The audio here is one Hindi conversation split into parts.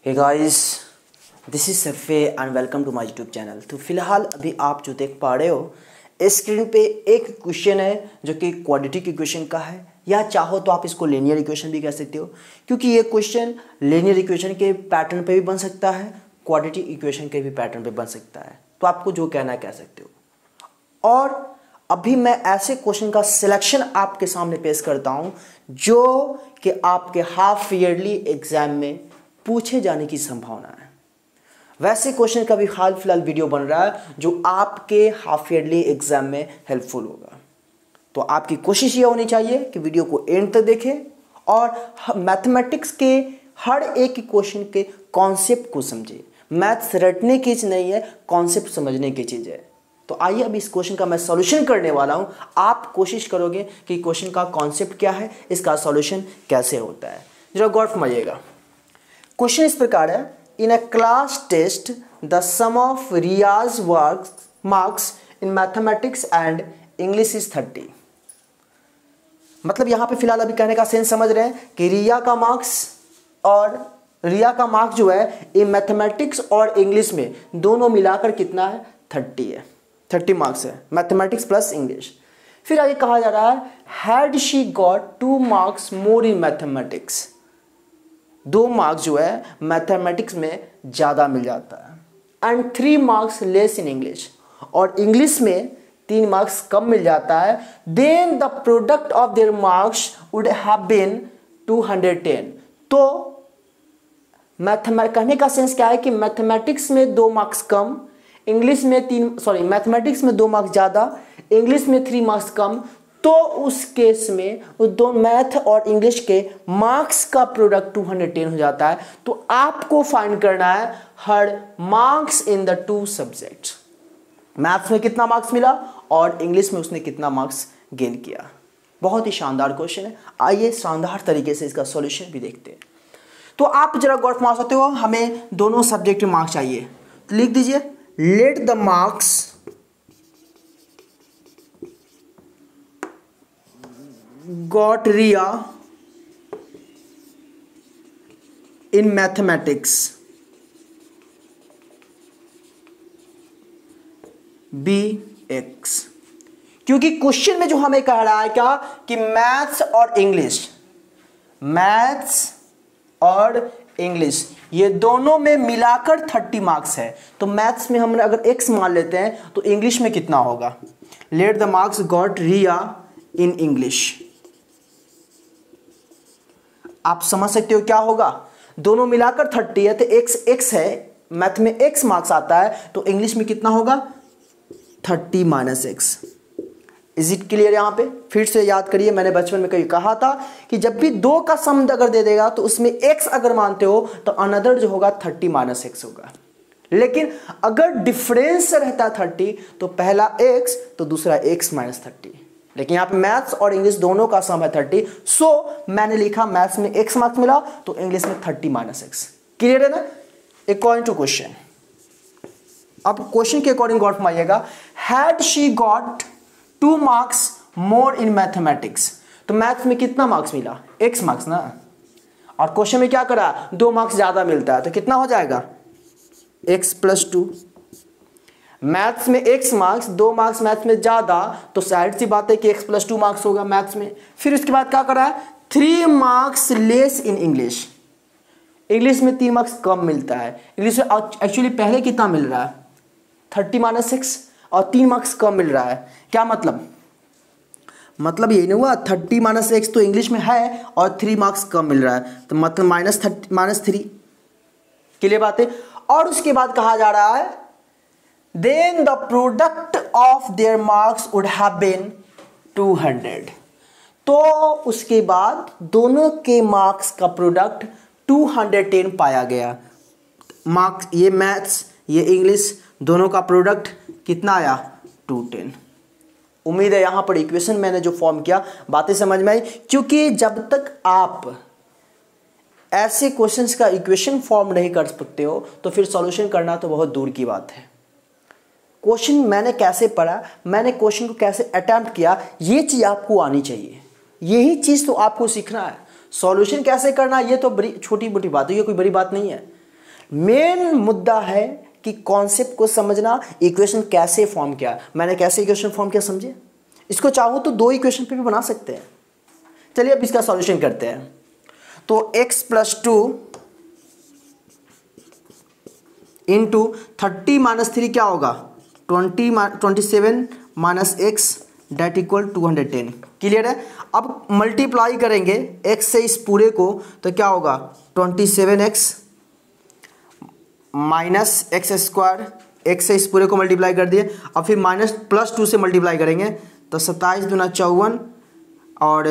Hey guys, this is Sarfe and welcome to my YouTube channel. तो फिलहाल अभी आप जो देख पा रहे हो स्क्रीन पे एक क्वेश्चन है जो कि क्वाड्रेटिक इक्वेशन का है, या चाहो तो आप इसको लीनियर इक्वेशन भी कह सकते हो, क्योंकि ये क्वेश्चन लीनियर इक्वेशन के पैटर्न पे भी बन सकता है, क्वाड्रेटिक इक्वेशन के भी पैटर्न पे बन सकता है। तो आपको जो कहना है कह सकते हो। और अभी मैं ऐसे क्वेश्चन का सिलेक्शन आपके सामने पेश करता हूं जो कि आपके हाफ ईयरली एग्जाम में पूछे जाने की संभावना है। वैसे क्वेश्चन का भी हाल फिलहाल वीडियो बन रहा है जो आपके हाफ ईयरली एग्जाम में हेल्पफुल होगा। तो आपकी कोशिश ये होनी चाहिए कि वीडियो को एंड तक देखें और मैथमेटिक्स के हर एक क्वेश्चन के कॉन्सेप्ट को समझें। मैथ्स रटने की चीज़ नहीं है, कॉन्सेप्ट समझने की चीज़ है। तो आइए अभी इस क्वेश्चन का मैं सॉल्यूशन करने वाला हूं। आप कोशिश करोगे कि क्वेश्चन का कॉन्सेप्ट क्या है, इसका सॉल्यूशन कैसे होता है। जरा गौर फरमाइएगा। क्वेश्चन इस प्रकार है, in a class test the sum of Riya's marks in mathematics and English is 30। मतलब यहां पे फिलहाल अभी कहने का सेंस समझ रहे हैं कि रिया का मार्क्स जो है ये मैथमेटिक्स और इंग्लिश में दोनों मिलाकर कितना है, 30 है। 30 मार्क्स है, मैथमेटिक्स प्लस इंग्लिश। फिर आगे कहा जा रहा है, had she got 2 marks more in mathematics. 2 marks जो है मैथमेटिक्स में ज़्यादा मिल जाता है, and 3 marks less in English, और इंग्लिश में 3 मार्क्स कम मिल जाता है। Then the product of their marks would have been 210। तो कहने का सेंस क्या है कि मैथमेटिक्स में 2 मार्क्स कम, मैथमेटिक्स में 2 मार्क्स ज़्यादा, इंग्लिश में 3 मार्क्स कम। तो उस केस में दो मैथ और इंग्लिश के मार्क्स का प्रोडक्ट 210 हो जाता है। तो आपको फाइंड करना है her marks in the 2 subject. Maths में कितना मार्क्स मिला और इंग्लिश में उसने कितना मार्क्स गेन किया। बहुत ही शानदार क्वेश्चन है। आइए शानदार तरीके से इसका सॉल्यूशन भी देखते हैं। तो आप जरा गौर फरमा सकते हो, हमें दोनों सब्जेक्ट में मार्क्स चाहिए। तो लिख दीजिए, let the marks got Ria in mathematics be X। क्योंकि क्वेश्चन में जो हमें कह रहा है क्या कि मैथ्स और इंग्लिश ये दोनों में मिलाकर 30 मार्क्स है। तो मैथ्स में हम अगर X मान लेते हैं तो इंग्लिश में कितना होगा। Let the marks got Riya in English. आप समझ सकते हो क्या होगा, दोनों मिलाकर 30 है तो x है, मैथ में x मार्क्स आता है, तो इंग्लिश में कितना होगा 30 minus x. Is it clear. यहां पे फिर से याद करिए, मैंने बचपन में कहीं कहा था कि जब भी 2 का सम अगर दे देगा तो उसमें x अगर मानते हो तो अनदर जो होगा 30 माइनस एक्स होगा। लेकिन अगर डिफरेंस रहता 30 तो पहला x तो दूसरा x माइनस 30। लेकिन यहाँ पे मैथ्स और इंग्लिश दोनों का सम है 30। सो मैंने लिखा मैथ्स में x मार्क्स मिला तो इंग्लिश में 30 माइनस एक्स। क्लियर है ना। अकॉर्डिंग टू क्वेश्चन, अब क्वेश्चन के अकॉर्डिंग गौर फरमाइएगा। Had she got 2 marks more in mathematics. तो मैथ्स में कितना मार्क्स मिला, x मार्क्स ना, और क्वेश्चन में क्या करा 2 मार्क्स ज्यादा मिलता है तो कितना हो जाएगा x प्लस 2। मैथ्स में x मार्क्स, 2 मार्क्स मैथ्स में ज्यादा, तो साइड सी बात है कि x प्लस 2 मार्क्स होगा मैथ्स में। फिर उसके बाद क्या करा है 3 marks less in English. English में 3 मार्क्स कम मिलता है। इंग्लिश में एक्चुअली पहले कितना मिल रहा है 30 माइनस एक्स, और 3 मार्क्स कम मिल रहा है। क्या मतलब ये नहीं हुआ 30 माइनस एक्स तो इंग्लिश में है और 3 मार्क्स कम मिल रहा है, तो मतलब -3। क्लियर बात है। और उसके बाद कहा जा रहा है then the product of their marks would have been 200। तो उसके बाद दोनों के मार्क्स का प्रोडक्ट 210 पाया गया। मार्क्स, ये मैथ्स ये इंग्लिश दोनों का प्रोडक्ट कितना आया 210। उम्मीद है यहां पर इक्वेशन मैंने जो फॉर्म किया बातें समझ में आई, क्योंकि जब तक आप ऐसे क्वेश्चंस का इक्वेशन फॉर्म नहीं कर सकते हो तो फिर सॉल्यूशन करना तो बहुत दूर की बात है। क्वेश्चन मैंने कैसे पढ़ा, मैंने क्वेश्चन को कैसे अटेम्प्ट किया, ये चीज़ आपको आनी चाहिए। यही चीज़ तो आपको सीखना है। सॉल्यूशन कैसे करना ये तो बड़ी छोटी मोटी बात है, ये कोई बड़ी बात नहीं है। मेन मुद्दा है कि कॉन्सेप्ट को समझना, इक्वेशन कैसे फॉर्म किया। मैंने कैसे इक्वेशन फॉर्म किया समझे। इसको चाहो तो दो इक्वेशन पे भी बना सकते हैं। चलिए अब इसका सॉल्यूशन करते हैं। तो x + 2 इंटू 30 - 3 क्या होगा 27 - x डेट इक्वल 210। क्लियर है। अब मल्टीप्लाई करेंगे x से इस पूरे को तो क्या होगा 27x माइनस x², x से इस पूरे को मल्टीप्लाई कर दिए। अब फिर -+2 से मल्टीप्लाई करेंगे तो 27 दूना 54 और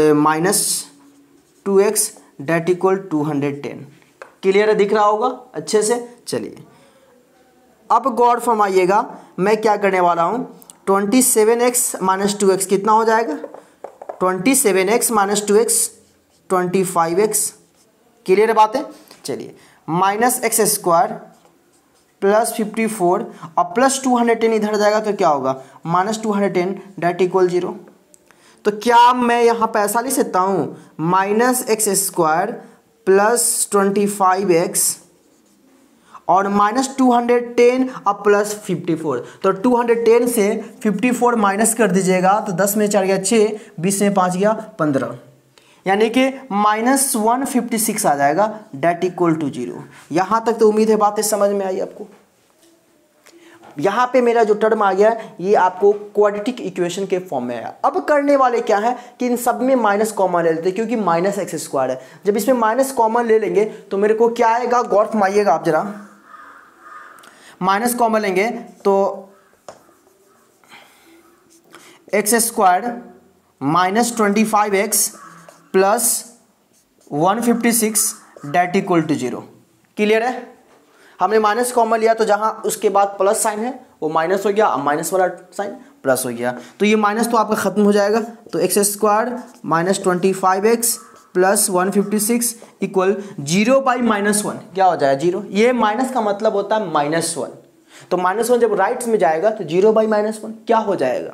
-2x डेट इक्वल 210। क्लियर है, दिख रहा होगा अच्छे से। चलिए अब गौर फरमाइएगा, मैं क्या करने वाला हूँ 27x - 2x कितना हो जाएगा 27x - 2x 25x। क्लियर है बातें। चलिए -x² + 54 और प्लस 210 इधर जाएगा तो क्या होगा -210 डेट इक्वल 0। तो क्या मैं यहाँ पे ऐसा लिख सकता हूँ -x² + 25x और -210 और प्लस 54। तो 210 से 54 माइनस कर दीजिएगा तो 10 में 4 गया 6, 20 में 5 गया 15, यानी कि -156 आ जाएगा डेट इक्वल टू 0। यहाँ तक तो उम्मीद है बातें समझ में आई आपको। यहाँ पे मेरा जो टर्म आ गया ये आपको क्वाड्रेटिक इक्वेशन के फॉर्म में है। अब करने वाले क्या है कि इन सब में माइनस कॉमन ले लेते हैं क्योंकि -x² है। जब इसमें माइनस कॉमन ले लेंगे तो मेरे को क्या आएगा, गौर फरमाइएगा आप जरा। माइनस कॉमन लेंगे तो x² -25x + 156 date equal to 0। Clear है। हमने माइनस कॉमन लिया तो जहां उसके बाद प्लस साइन है वो माइनस हो गया, अब माइनस वाला साइन प्लस हो गया, तो ये माइनस तो आपका खत्म हो जाएगा। तो x² -25x + 156 इक्वल 0/-1 क्या हो जाएगा 0। ये माइनस का मतलब होता है -1। तो -1 जब राइट में जाएगा तो 0/-1 क्या हो जाएगा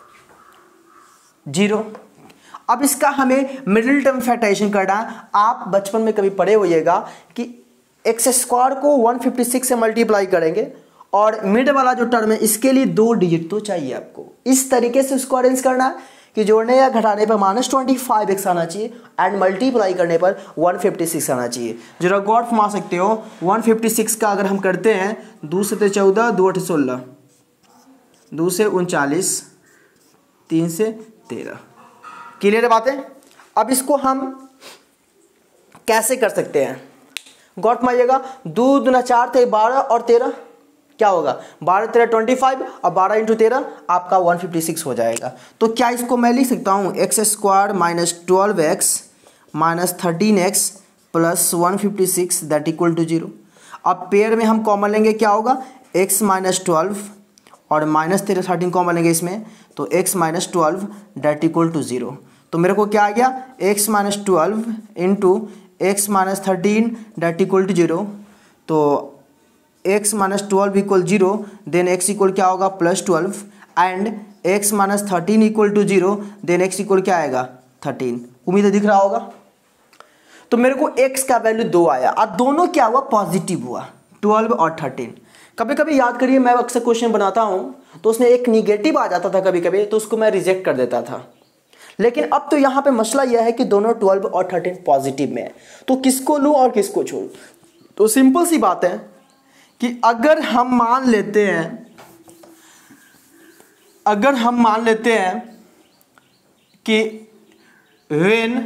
0। अब इसका हमें मिडिल टर्म फैक्टराइजेशन करना है। आप बचपन में कभी पढ़े होइएगा कि x² को 156 से मल्टीप्लाई करेंगे और मिड वाला जो टर्म है इसके लिए 2 डिजिट तो चाहिए आपको। इस तरीके से उसको अरेंज करना है कि जोड़ने या घटाने पर -25x आना चाहिए एंड मल्टीप्लाई करने पर 156 आना चाहिए। जरा गौर फरमा सकते हो 156 का अगर हम करते हैं 2 से 14, 2 8 16, 2 से 39, 3 से 13। क्लियर है बातें। अब इसको हम कैसे कर सकते हैं, गौर फरमाइएगा। 2 दूना 4 थे 12 और 13 क्या होगा 12 13 25 और 12 × 13 आपका 156 हो जाएगा। तो क्या इसको मैं लिख सकता हूँ x² -12x -13x + 156 that equal to 0। अब पेयर में हम कॉमन लेंगे क्या होगा x -12 और -13 कॉमन लेंगे इसमें तो x -12 दैट इक्वल टू 0। तो मेरे को क्या आ गया x -12 × x -13 that equal to 0। तो x -12 equal 0 then x equal क्या होगा +12 and x -13 equal to 0 then x equal क्या आएगा 13। उम्मीद है दिख रहा होगा। तो मेरे को x का वैल्यू 2 आया और दोनों क्या हुआ पॉजिटिव हुआ 12 और 13। कभी कभी याद करिए मैं अक्सर क्वेश्चन बनाता हूँ तो उसमें एक निगेटिव आ जाता था कभी कभी तो उसको मैं रिजेक्ट कर देता था, लेकिन अब तो यहाँ पे मसला यह है कि दोनों 12 और 13 पॉजिटिव में है तो किसको लूँ और किसको छोड़ूँ। तो सिंपल सी बात है कि अगर हम मान लेते हैं कि when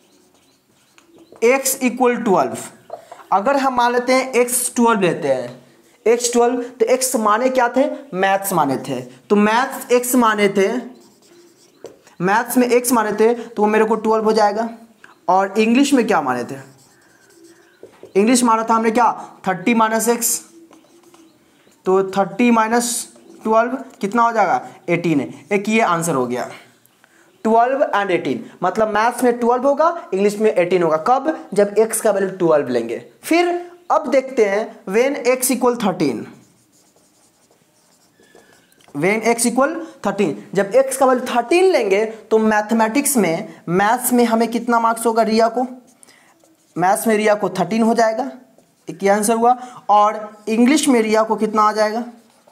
x = 12, अगर हम मान लेते हैं x 12 लेते हैं x 12 तो x माने क्या थे मैथ्स माने थे। तो मैथ्स x माने थे, मैथ्स में x माने थे तो वो मेरे को 12 हो जाएगा। और इंग्लिश में क्या माने थे, इंग्लिश माना था हमने क्या 30 - x, तो 30 - 12 कितना हो जाएगा 18 है। एक ये आंसर हो गया 12 एंड 18, मतलब मैथ्स में 12 होगा इंग्लिश में 18 होगा। कब जब x का वैल्यू 12 लेंगे। फिर अब देखते हैं when x = 13, when x = 13 जब x का वैल्यू 13 लेंगे तो मैथमेटिक्स में मैथ्स में हमें कितना मार्क्स होगा रिया को, मैथ्स में रिया को 13 हो जाएगा एक ये आंसर हुआ। और इंग्लिश में रिया को कितना आ जाएगा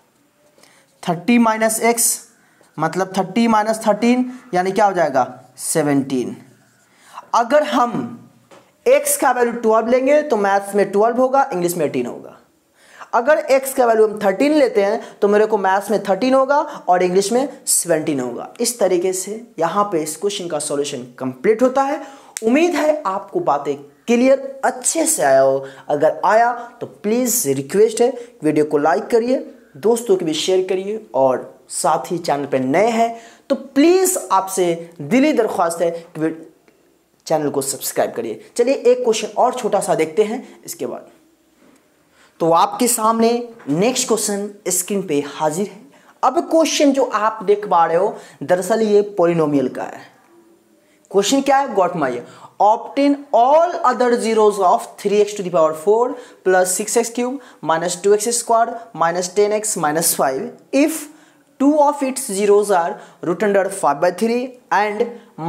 30 माइनस एक्स, मतलब 30 माइनस 13 यानी क्या हो जाएगा 17। अगर हम x का वैल्यू 12 लेंगे तो मैथ्स में 12 होगा, इंग्लिश में 18 होगा। अगर x का वैल्यू हम 13 लेते हैं तो मेरे को मैथ्स में 13 होगा और इंग्लिश में 17 होगा। इस तरीके से यहाँ पे इस क्वेश्चन का सॉल्यूशन कंप्लीट होता है। उम्मीद है आपको बातें क्लियर अच्छे से आया हो। अगर आया तो प्लीज़ रिक्वेस्ट है वीडियो को लाइक करिए, दोस्तों के भी शेयर करिए, और साथ ही चैनल पर नए हैं तो प्लीज़ आपसे दिली दरख्वास्त है कि चैनल को सब्सक्राइब करिए। चलिए एक क्वेश्चन और छोटा सा देखते हैं इसके बाद। तो आपके सामने नेक्स्ट क्वेश्चन स्क्रीन पे हाजिर है। अब क्वेश्चन जो आप देख पा रहे हो दरअसल ये पॉलिनोमियल का है। क्वेश्चन क्या है, got my obtain all other zeros of 3x⁴ plus 6x³ minus 2x² minus 10x minus 5 if 2 of its zeros are √5/3 and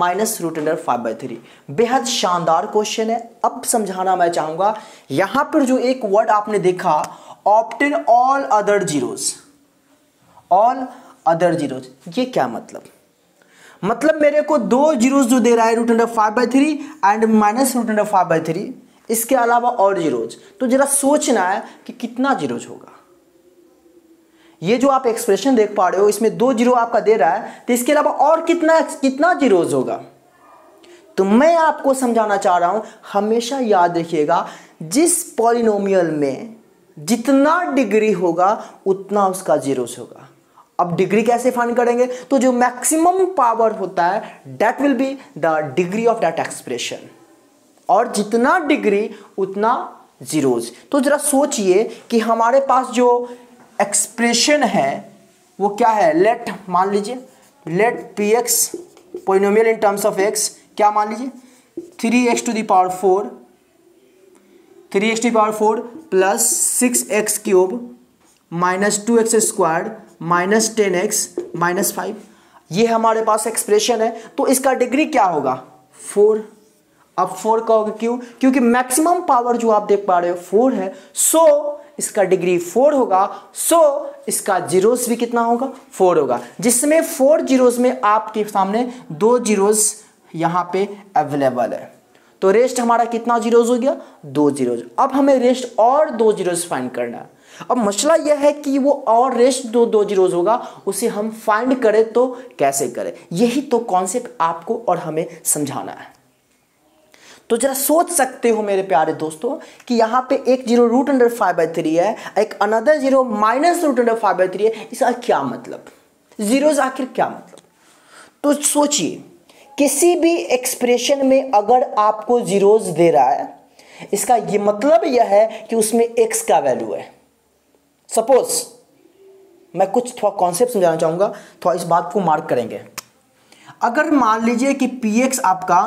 -√5/3। बेहद शानदार क्वेश्चन है। अब समझाना मैं चाहूंगा, यहां पर जो एक वर्ड आपने देखा obtain all other zeros, all other zeros, ये क्या मतलब मेरे को 2 जीरोस जो दे रहा है √5/3 एंड -√5/3, इसके अलावा और जीरोस। तो जरा सोचना है कि कितना जीरोस होगा। ये जो आप एक्सप्रेशन देख पा रहे हो इसमें 2 जीरो आपका दे रहा है, तो इसके अलावा और कितना जीरोस होगा। तो मैं आपको समझाना चाह रहा हूं, हमेशा याद रखिएगा जिस पॉलिनोमियल में जितना डिग्री होगा उतना उसका जीरोस होगा। अब डिग्री कैसे फाइंड करेंगे, तो जो मैक्सिमम पावर होता है that will be the degree of that expression, और जितना डिग्री उतना जीरोस। तो जरा सोचिए कि हमारे पास जो एक्सप्रेशन है वो क्या है, लेट मान लीजिए let px polynomial in terms of x क्या मान लीजिए 3x⁴ plus 6x³ minus 2x² minus 10x minus 5, ये हमारे पास एक्सप्रेशन है। तो इसका डिग्री क्या होगा 4। अब 4 का होगा क्यों, क्योंकि मैक्सिमम पावर जो आप देख पा रहे हो 4 है, सो इसका डिग्री 4 होगा, सो इसका जीरोस भी कितना होगा 4 होगा, जिसमें 4 जीरोस में आपके सामने 2 जीरोस यहां पे अवेलेबल है। तो रेस्ट हमारा कितना जीरोस हो गया 2 जीरोस। अब हमें रेस्ट और 2 जीरोस फाइंड करना है। अब मसला यह है कि वो और रेस्ट 2 जीरोस होगा उसे हम फाइंड करें तो कैसे करें, यही तो कॉन्सेप्ट आपको और हमें समझाना है। तो जरा सोच सकते हो मेरे प्यारे दोस्तों कि यहाँ पे एक जीरो √5/3 है, एक अनदर जीरो -√5/3 है। इसका क्या मतलब, जीरोस आखिर क्या मतलब। तो सोचिए किसी भी एक्सप्रेशन में अगर आपको जीरोस दे रहा है, इसका ये मतलब यह है कि उसमें x का वैल्यू है। सपोज मैं कुछ थोड़ा कॉन्सेप्ट समझाना चाहूंगा, थोड़ा इस बात को मार्क करेंगे। अगर मान लीजिए कि px आपका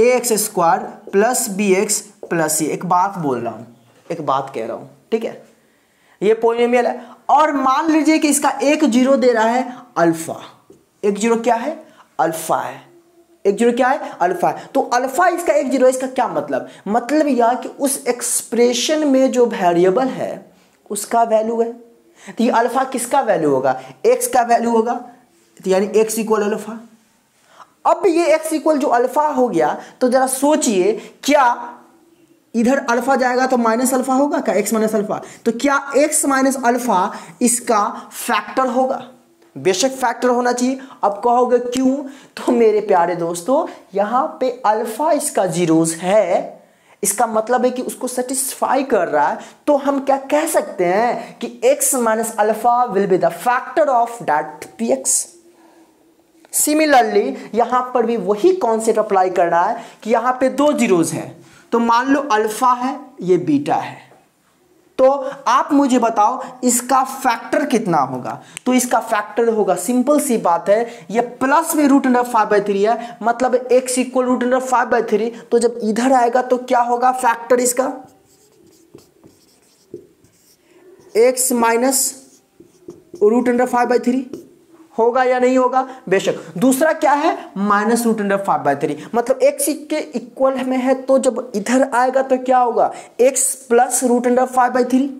ax² plus bx plus c, एक बात बोल रहा हूं, एक बात कह रहा हूं, ठीक है, ये पॉलिनोमियल है। और मान लीजिए कि इसका एक जीरो दे रहा है अल्फा, एक जीरो क्या है अल्फा है, एक जीरो क्या है अल्फा है। तो अल्फा इसका एक जीरो, इसका क्या मतलब यह कि उस एक्सप्रेशन में जो वेरिएबल है उसका वैल्यू है। तो ये अल्फा किसका वैल्यू होगा, x का वैल्यू होगा, तो यानी x इक्वल अल्फा। अब ये x इक्वल जो अल्फा हो गया, तो जरा सोचिए क्या इधर अल्फा जाएगा तो माइनस अल्फा होगा क्या, x माइनस अल्फा। तो क्या x माइनस अल्फा इसका फैक्टर होगा, बेशक फैक्टर होना चाहिए। अब कहोगे क्यों, तो मेरे प्यारे दोस्तों यहां पे अल्फा इसका जीरोस है, इसका मतलब है कि उसको सेटिस्फाई कर रहा है। तो हम क्या कह सकते हैं कि x minus alpha will be the factor of that px। Similarly यहां पर भी वही कॉन्सेप्ट अप्लाई कर रहा है कि यहां पे 2 जीरोस है, तो मान लो अल्फा है ये बीटा है, तो आप मुझे बताओ इसका फैक्टर कितना होगा। तो इसका फैक्टर होगा, सिंपल सी बात है, ये प्लस में √5/3 है, मतलब x इक्वल √5/3। तो जब इधर आएगा तो क्या होगा फैक्टर इसका, x माइनस √5/3 होगा या नहीं होगा, बेशक। दूसरा क्या है, -√5/3, मतलब x के इक्वल में है तो जब इधर आएगा तो क्या होगा, x प्लस √5/3,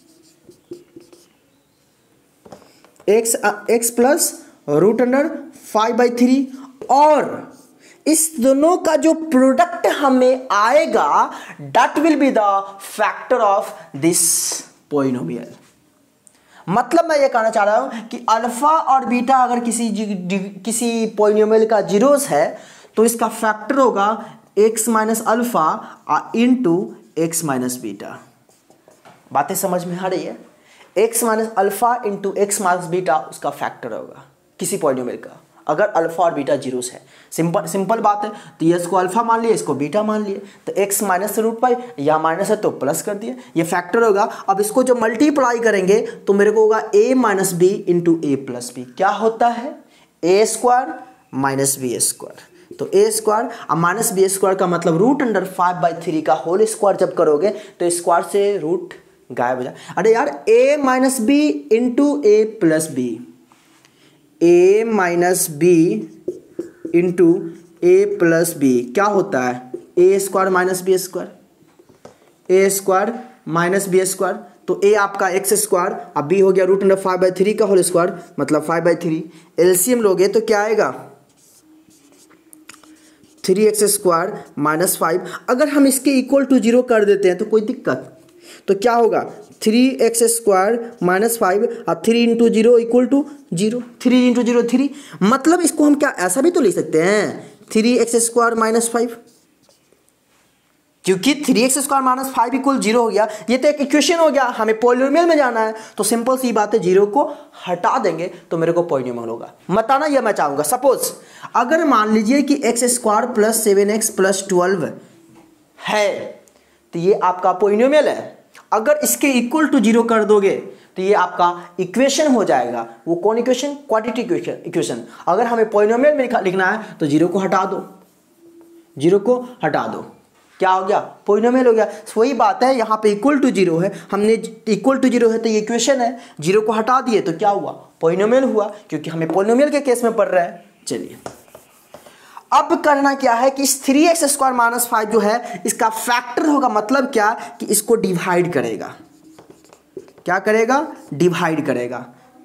x प्लस √5/3, और इस दोनों का जो प्रोडक्ट हमें आएगा that will be the factor of this polynomial. मतलब मैं ये कहना चाह रहा हूं कि अल्फा और बीटा अगर किसी पॉलिनोमियल का जीरोस है तो इसका फैक्टर होगा x minus alpha into x minus beta. बातें समझ में आ रही है, x minus alpha into x minus beta उसका फैक्टर होगा किसी पॉलिनोमियल का, अगर अल्फा और बीटा जीरोस है। सिंपल बात है, तो ये इसको अल्फा मान लिए, इसको बीटा मान लिए, तो x माइनस √5 या माइनस है तो प्लस कर दिए, ये फैक्टर होगा। अब इसको जो मल्टीप्लाई करेंगे तो मेरे को होगा a minus b into a plus b. क्या होता है, a² माइनस बी स्क्वायर, तो a² अब माइनस बी स्क्वायर का मतलब √5/3 का होल स्क्वायर जब करोगे तो स्क्वायर से रूट गायब हो जाए। अरे यार a minus b into a plus b, a minus b into a plus b क्या होता है, a² minus b square, a² minus b square, तो a आपका x², अब b हो गया √5/3 का होल स्क्वायर मतलब 5/3, एलसीएम लोगे तो क्या आएगा 3x² माइनस 5। अगर हम इसके इक्वल टू 0 कर देते हैं तो कोई दिक्कत, तो क्या होगा 3x² माइनस 5 और 3 इंटू 0 इक्वल टू 0, 3 इंटू 0 3, मतलब इसको हम क्या ऐसा भी तो लिख सकते हैं 3x² माइनस 5, क्योंकि 3x² माइनस 5 इक्वल 0 हो गया। ये तो एक इक्वेशन हो गया, हमें पॉलिनोमियल में जाना है तो सिंपल सी बात है, 0 को हटा देंगे तो मेरे को पॉलिनोमियल होगा। बताना यह मैं चाहूंगा, सपोज अगर मान लीजिए कि x² प्लस 7x प्लस 12 है तो ये आपका पॉलिनोमियल है। अगर इसके इक्वल टू 0 कर दोगे तो ये आपका इक्वेशन हो जाएगा। वो कौन इक्वेशन, क्वाड्रेटिक इक्वेशन। अगर हमें पॉलिनोमियल में लिखना है तो 0 को हटा दो, 0 को हटा दो, क्या हो गया, पॉलिनोमियल हो गया। वही बात है, यहाँ पे इक्वल टू 0 है, हमने इक्वल टू 0 है तो ये इक्वेशन है, 0 को हटा दिए तो क्या हुआ, पॉलिनोमियल हुआ, क्योंकि हमें पॉलिनोमियल के केस में पढ़ रहा है। चलिए अब करना क्या है कि इस 3x² माइनस 5 जो है इसका फैक्टर होगा, मतलब क्या कि इसको डिवाइड करेगा, क्या करेगा, डिवाइड करेगा।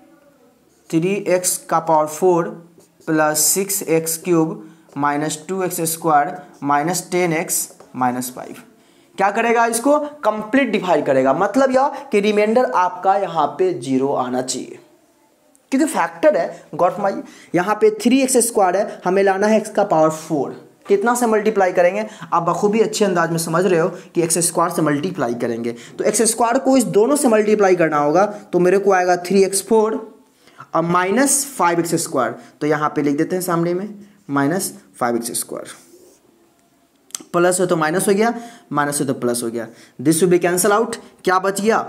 3x⁴ plus 6x³ minus 2x² minus 10x minus 5, क्या करेगा, इसको कंप्लीट डिवाइड करेगा। मतलब यह कि रिमाइंडर आपका यहाँ पे 0 आना चाहिए, क्योंकि फैक्टर है। गॉट माई, यहाँ पे 3x² है, हमें लाना है x⁴, कितना से मल्टीप्लाई करेंगे, आप बखूबी अच्छे अंदाज में समझ रहे हो कि x² से मल्टीप्लाई करेंगे, तो x² को इस दोनों से मल्टीप्लाई करना होगा, तो मेरे को आएगा 3x4 और माइनस 5x², तो यहाँ पे लिख देते हैं सामने में माइनस 5x², प्लस हो तो माइनस हो गया, माइनस हो तो प्लस हो गया, this will be cancel out, क्या बच गया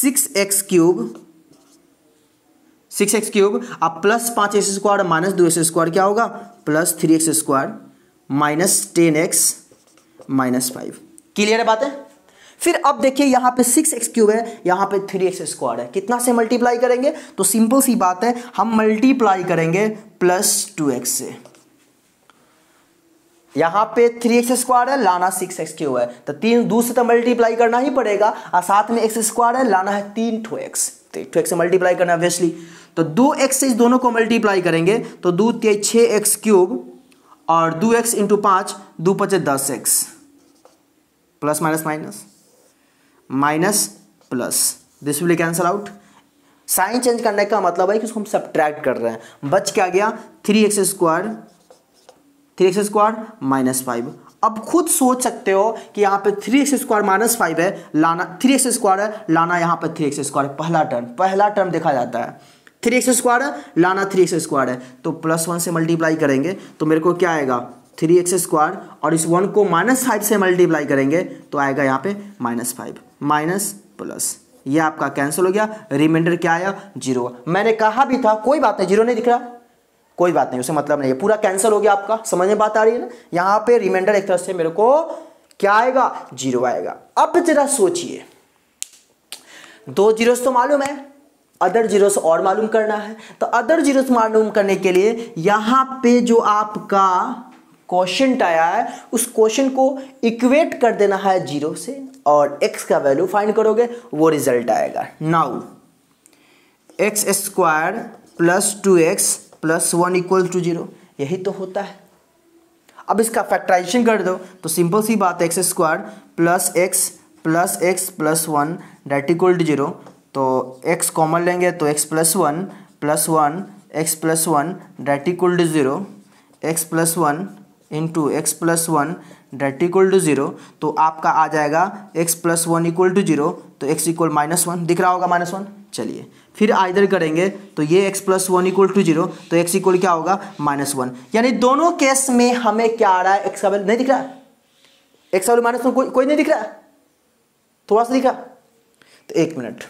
6x³ अब प्लस 5x² माइनस 2x² क्या होगा, plus 3x² minus 10x minus 5। Clear है बातें। फिर अब देखिए यहाँ पे 6x³ है, यहाँ पे 3x² है, कितना से मल्टीप्लाई करेंगे, तो सिंपल सी बात है, हम मल्टीप्लाई करेंगे प्लस 2x से। यहाँ पे 3x² है, लाना 6x³ है, तो 3 2 से तो मल्टीप्लाई करना ही पड़ेगा, और साथ में x² है, लाना है 3x, तो 1 से मल्टीप्लाई करना ऑब्वियसली, तो 2x से इस दोनों को मल्टीप्लाई करेंगे तो 2 × 6x³ और 2x into 5 2 × 5 10x, plus minus minus minus plus, this will cancel out. Sign change करने का मतलब है कि उसको हम सब्ट्रैक्ट कर रहे हैं, बच क्या गया 3x² माइनस 5। अब खुद सोच सकते हो कि यहाँ पे 3x² माइनस 5 है, लाना 3x² है, लाना यहाँ पे 3x², पहला टर्म देखा जाता है, 3x² है, लाना 3x² है, तो प्लस 1 से मल्टीप्लाई करेंगे तो मेरे को क्या आएगा 3x² और इस 1 को माइनस 5 से मल्टीप्लाई करेंगे तो आएगा यहाँ पे माइनस 5 माइनस प्लस, ये आपका कैंसिल हो गया, रिमाइंडर क्या आया 0। मैंने कहा भी था कोई बात नहीं, 0 नहीं दिख रहा, कोई बात नहीं, उसे मतलब नहीं है, पूरा कैंसिल हो गया आपका, समझ में बात आ रही है ना। यहाँ पे रिमाइंडर एक तरह से मेरे को क्या आएगा 0 आएगा। अब जरा सोचिए, 2 जीरोस तो मालूम है, अदर जीरोस और मालूम करना है। तो अदर जीरोस मालूम करने के लिए यहाँ पे जो आपका क्वोशंट आया है उस क्वोशंट को इक्वेट कर देना है जीरो से और x का वैल्यू फाइंड करोगे, वो रिजल्ट आएगा। Now x square plus 2x plus 1 equal to 0, यही तो होता है। अब इसका फैक्टराइजेशन कर दो तो सिंपल सी बात है, x square plus x plus 1 that equal to 0। तो x कॉमन लेंगे तो x plus 1 x plus 1 that equal to 0, x plus 1 into x plus 1 that equal to 0। तो आपका आ जाएगा x प्लस 1 इक्वल टू 0, तो x इक्वल -1 दिख रहा होगा, -1। चलिए फिर इधर करेंगे तो ये x प्लस 1 इक्वल टू 0, तो x इक्वल क्या होगा -1। यानी दोनों केस में हमें क्या आ रहा है, x का वैल्यू नहीं दिख रहा है, x का वैल्यू -1 कोई नहीं दिख रहा है, थोड़ा सा दिख रहा। तो एक मिनट,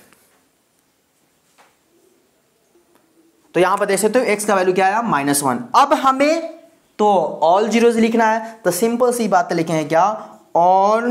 तो यहां पर देख सकते हो x का वैल्यू क्या आया -1। अब हमें तो ऑल जीरोस लिखना है, तो सिंपल सी बात लिखेंगे क्या, ऑल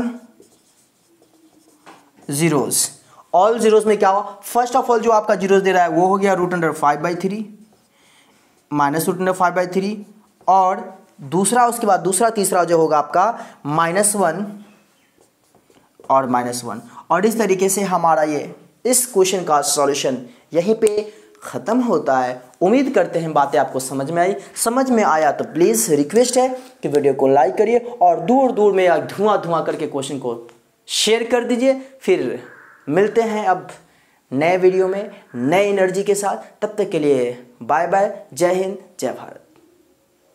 जीरोस। ऑल जीरोस में क्या हो, फर्स्ट ऑफ ऑल जो आपका जीरोस दे रहा है वो हो गया √5/3 माइनस √5/3, और दूसरा उसके बाद दूसरा तीसरा जो होगा आपका -1 और -1। और इस तरीके से हमारा ये इस क्वेश्चन का सॉल्यूशन यहीं पे ख़त्म होता है। उम्मीद करते हैं बातें आपको समझ में आई। समझ में आया तो प्लीज़ रिक्वेस्ट है कि वीडियो को लाइक करिए और दूर दूर में धुआं करके क्वेश्चन को शेयर कर दीजिए। फिर मिलते हैं अब नए वीडियो में नए एनर्जी के साथ। तब तक के लिए बाय बाय, जय हिंद, जय भारत।